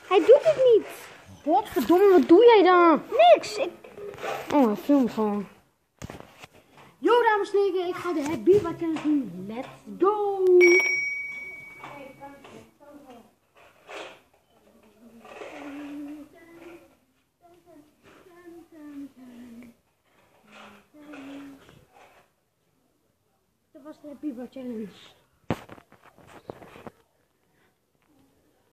Hij doet het niet. Godverdomme, wat doe jij dan? Niks. Oh, hij filmt gewoon. Yo, dames en heren, ik ga de Happy Bar Challenge doen. Let's go. Dat was de Happy Bar Challenge.